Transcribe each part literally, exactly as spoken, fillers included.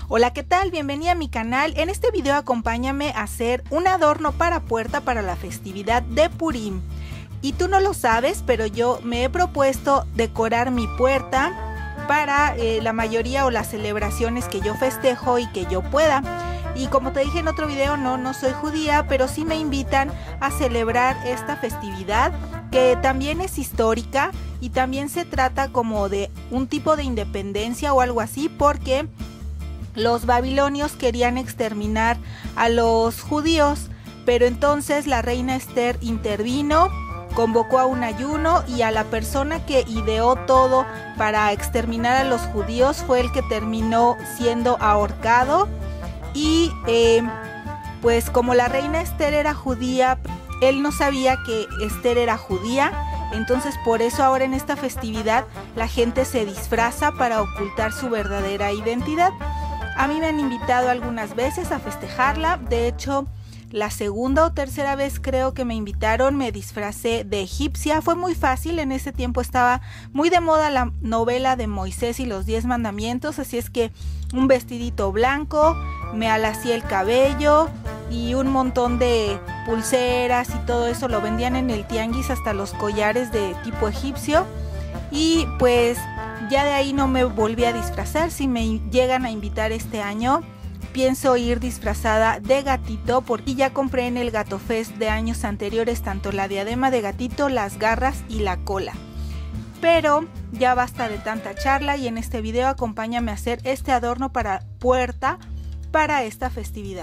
Hola, ¿qué tal? Bienvenida a mi canal. En este video acompáñame a hacer un adorno para puerta para la festividad de Purim. Y tú no lo sabes, pero yo me he propuesto decorar mi puerta para eh, la mayoría o las celebraciones que yo festejo y que yo pueda. Y como te dije en otro video, no, no soy judía, pero sí me invitan a celebrar esta festividad que también es histórica y también se trata como de un tipo de independencia o algo así, porque los babilonios querían exterminar a los judíos, pero entonces la reina Esther intervino, convocó a un ayuno y a la persona que ideó todo para exterminar a los judíos fue el que terminó siendo ahorcado. Y eh, pues como la reina Esther era judía, él no sabía que Esther era judía, entonces por eso ahora en esta festividad la gente se disfraza para ocultar su verdadera identidad. A mí me han invitado algunas veces a festejarla, de hecho la segunda o tercera vez creo que me invitaron, me disfracé de egipcia. Fue muy fácil, en ese tiempo estaba muy de moda la novela de Moisés y los diez mandamientos, así es que un vestidito blanco, me alacé el cabello y un montón de pulseras y todo eso, lo vendían en el tianguis, hasta los collares de tipo egipcio. Y pues ya de ahí no me volví a disfrazar. Si me llegan a invitar este año, pienso ir disfrazada de gatito, porque ya compré en el Gato Fest de años anteriores tanto la diadema de gatito, las garras y la cola. Pero ya basta de tanta charla y en este video acompáñame a hacer este adorno para puerta para esta festividad.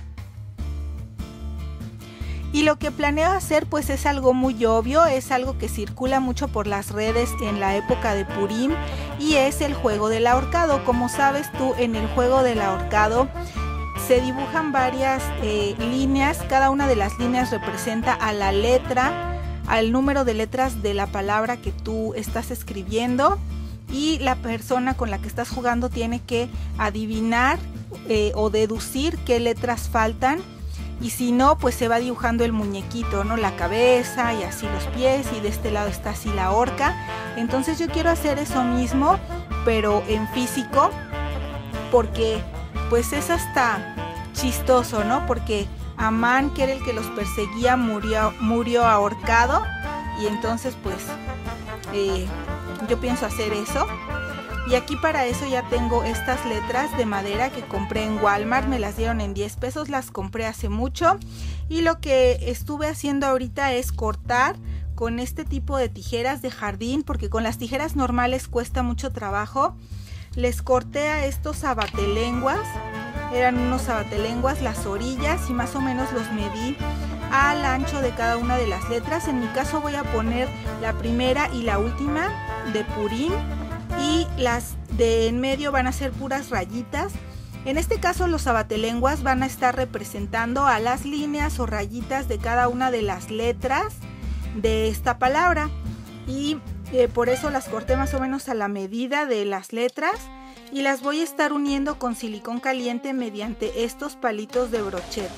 Y lo que planeo hacer pues es algo muy obvio, es algo que circula mucho por las redes en la época de Purim, y es el juego del ahorcado. Como sabes tú, en el juego del ahorcado se dibujan varias eh, líneas, cada una de las líneas representa a la letra, al número de letras de la palabra que tú estás escribiendo, y la persona con la que estás jugando tiene que adivinar eh, o deducir qué letras faltan. Y si no, pues se va dibujando el muñequito, ¿no? La cabeza y así los pies, y de este lado está así la horca. Entonces yo quiero hacer eso mismo, pero en físico, porque pues es hasta chistoso, ¿no? Porque Amán, que era el que los perseguía, murió, murió ahorcado, y entonces pues eh, yo pienso hacer eso. Y aquí para eso ya tengo estas letras de madera que compré en Walmart, me las dieron en diez pesos, las compré hace mucho. Y lo que estuve haciendo ahorita es cortar con este tipo de tijeras de jardín, porque con las tijeras normales cuesta mucho trabajo. Les corté a estos abatelenguas, eran unos abatelenguas las orillas, y más o menos los medí al ancho de cada una de las letras. En mi caso voy a poner la primera y la última de Purim, y las de en medio van a ser puras rayitas. En este caso los abatelenguas van a estar representando a las líneas o rayitas de cada una de las letras de esta palabra, y eh, por eso las corté más o menos a la medida de las letras, y las voy a estar uniendo con silicón caliente mediante estos palitos de brocheta.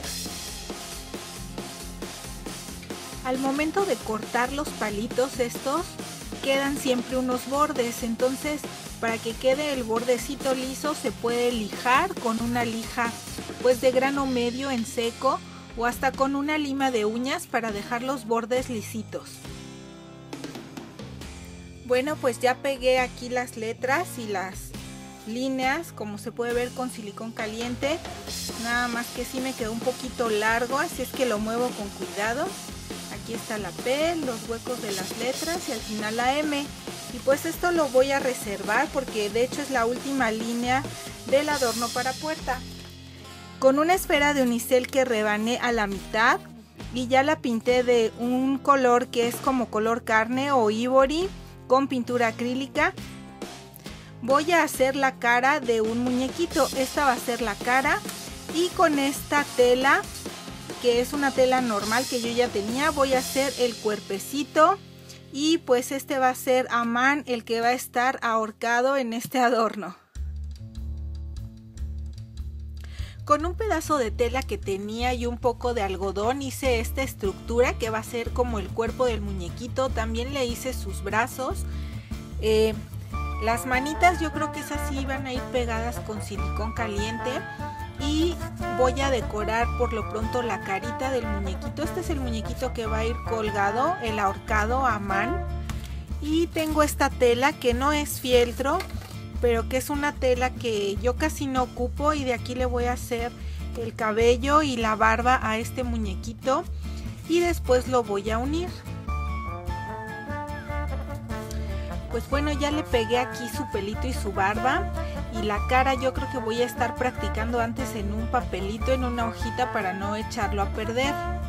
Al momento de cortar los palitos estos, quedan siempre unos bordes, entonces para que quede el bordecito liso se puede lijar con una lija pues de grano medio en seco, o hasta con una lima de uñas para dejar los bordes lisitos. Bueno, pues ya pegué aquí las letras y las líneas, como se puede ver, con silicón caliente, nada más que sí me quedó un poquito largo, así es que lo muevo con cuidado. Aquí está la P, los huecos de las letras y al final la M. Y pues esto lo voy a reservar porque de hecho es la última línea del adorno para puerta. Con una esfera de unicel que rebané a la mitad y ya la pinté de un color que es como color carne o ivory con pintura acrílica, voy a hacer la cara de un muñequito. Esta va a ser la cara, y con esta tela, que es una tela normal que yo ya tenía, voy a hacer el cuerpecito, y pues este va a ser Amán el que va a estar ahorcado en este adorno. Con un pedazo de tela que tenía y un poco de algodón hice esta estructura que va a ser como el cuerpo del muñequito. También le hice sus brazos. Eh, Las manitas yo creo que esas sí van a ir pegadas con silicón caliente. Y voy a decorar por lo pronto la carita del muñequito. Este es el muñequito que va a ir colgado, el ahorcado a man. Y tengo esta tela que no es fieltro, pero que es una tela que yo casi no ocupo. Y de aquí le voy a hacer el cabello y la barba a este muñequito. Y después lo voy a unir. Pues bueno, ya le pegué aquí su pelito y su barba. Y la cara yo creo que voy a estar practicando antes en un papelito, en una hojita, para no echarlo a perder.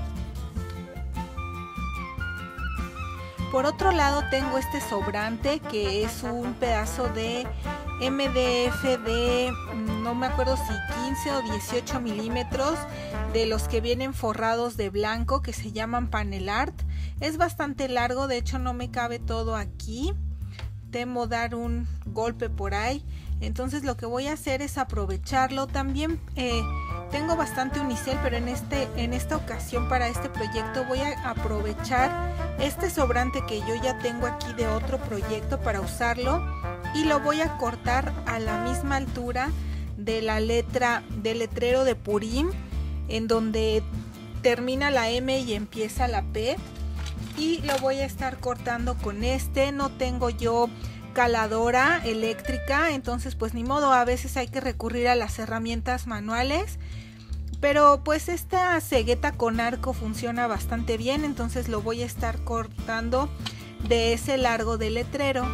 Por otro lado tengo este sobrante que es un pedazo de M D F de, no me acuerdo si quince o dieciocho milímetros, de los que vienen forrados de blanco, que se llaman panel art. Es bastante largo, de hecho no me cabe todo aquí. Temo dar un golpe por ahí. Entonces lo que voy a hacer es aprovecharlo. También eh, tengo bastante unicel, pero en, este, en esta ocasión para este proyecto voy a aprovechar este sobrante que yo ya tengo aquí de otro proyecto para usarlo. Y lo voy a cortar a la misma altura de la letra del letrero de Purim, en donde termina la M y empieza la P. Y lo voy a estar cortando con este. No tengo yo caladora eléctrica, entonces pues ni modo, a veces hay que recurrir a las herramientas manuales, pero pues esta cegueta con arco funciona bastante bien, entonces lo voy a estar cortando de ese largo del letrero.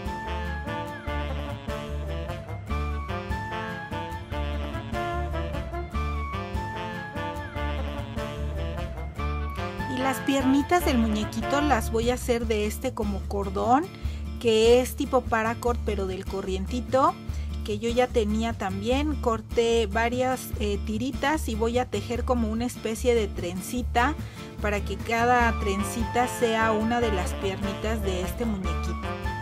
Y las piernitas del muñequito las voy a hacer de este como cordón, que es tipo paracord pero del corrientito, que yo ya tenía también. Corté varias eh, tiritas y voy a tejer como una especie de trencita para que cada trencita sea una de las piernitas de este muñequito.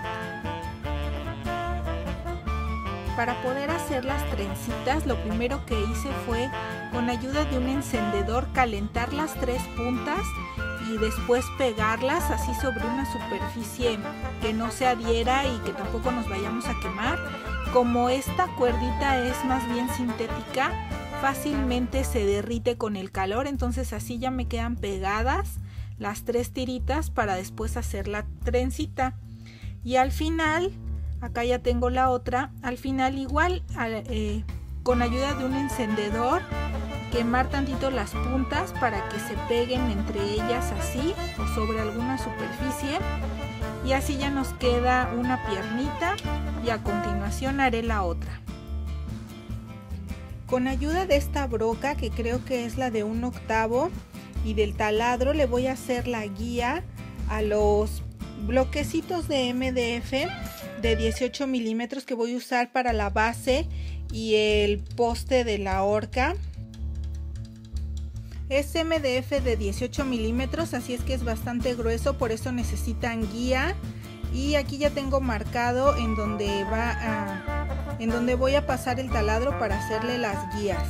Para poder hacer las trencitas, lo primero que hice fue, con ayuda de un encendedor, calentar las tres puntas y después pegarlas así sobre una superficie que no se adhiera y que tampoco nos vayamos a quemar. Como esta cuerdita es más bien sintética, fácilmente se derrite con el calor, entonces así ya me quedan pegadas las tres tiritas para después hacer la trencita. Y al final, acá ya tengo la otra, al final igual eh, con ayuda de un encendedor, quemar tantito las puntas para que se peguen entre ellas así o sobre alguna superficie, y así ya nos queda una piernita y a continuación haré la otra. Con ayuda de esta broca, que creo que es la de un octavo, y del taladro le voy a hacer la guía a los bloquecitos de M D F de dieciocho milímetros que voy a usar para la base y el poste de la horca. Es M D F de dieciocho milímetros, así es que es bastante grueso, por eso necesitan guía. Y aquí ya tengo marcado en donde va a, en donde voy a pasar el taladro para hacerle las guías.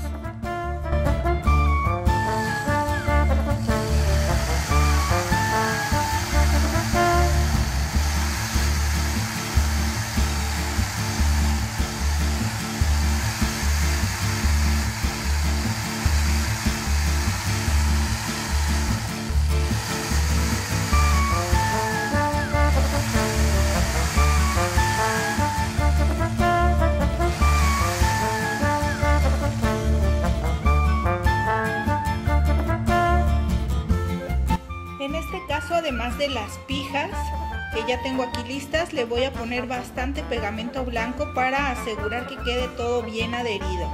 Además de las pijas que ya tengo aquí listas, le voy a poner bastante pegamento blanco para asegurar que quede todo bien adherido.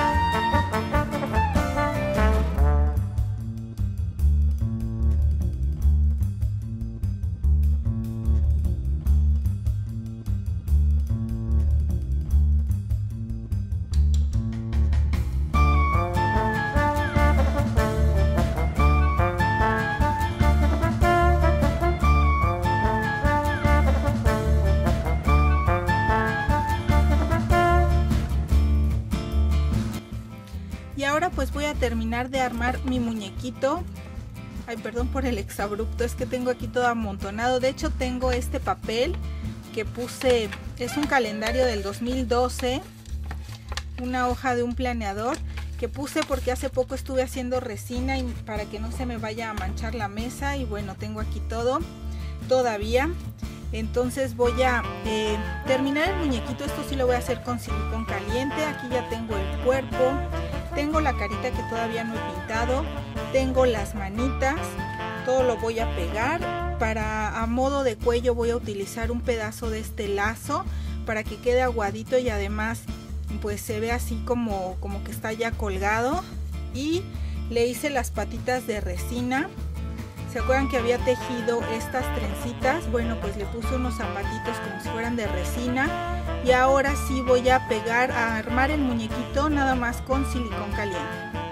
Y ahora pues voy a terminar de armar mi muñequito. Ay, perdón por el exabrupto, es que tengo aquí todo amontonado. De hecho tengo este papel que puse, es un calendario del dos mil doce, una hoja de un planeador que puse porque hace poco estuve haciendo resina y para que no se me vaya a manchar la mesa, y bueno, tengo aquí todo todavía. Entonces voy a eh, terminar el muñequito. Esto sí lo voy a hacer con silicón caliente. Aquí ya tengo el cuerpo, tengo la carita que todavía no he pintado, tengo las manitas, todo lo voy a pegar. Para a modo de cuello voy a utilizar un pedazo de este lazo para que quede aguadito y además pues se ve así como, como que está ya colgado. Y le hice las patitas de resina. ¿Se acuerdan que había tejido estas trencitas? Bueno, pues le puse unos zapatitos como si fueran de resina. Y ahora sí voy a pegar, a armar el muñequito nada más con silicón caliente.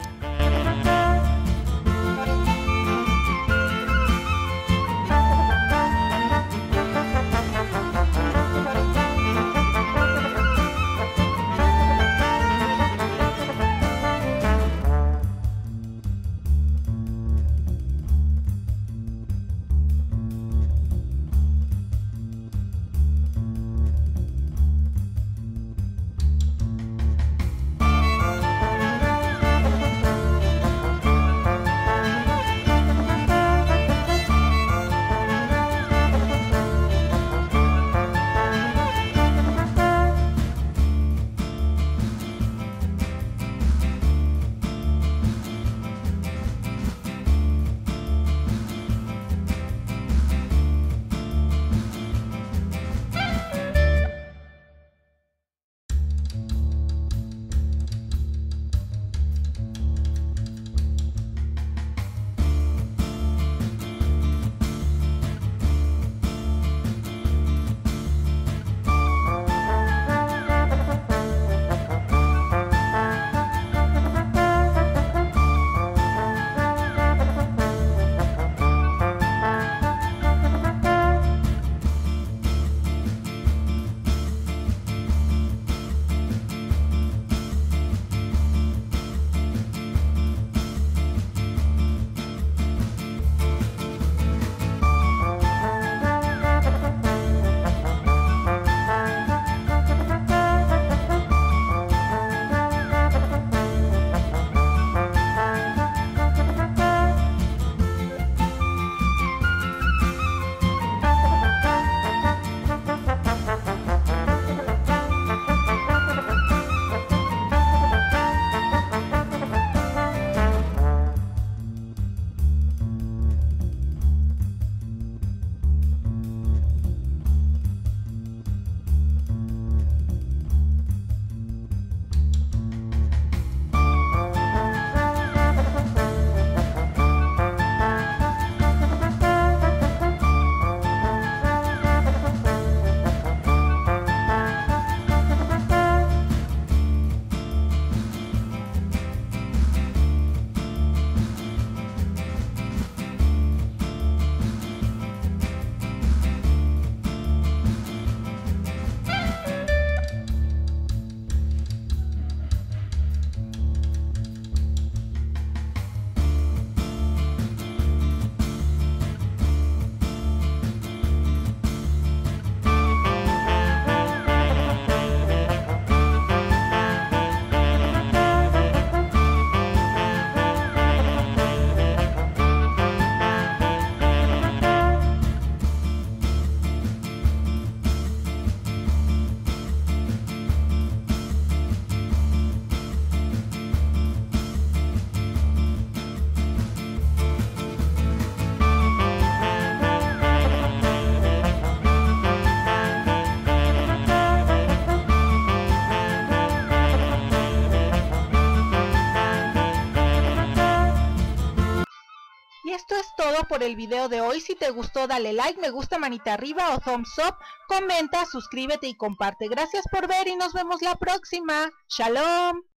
Esto es todo por el video de hoy. Si te gustó, dale like, me gusta, manita arriba o thumbs up, comenta, suscríbete y comparte. Gracias por ver y nos vemos la próxima. Shalom.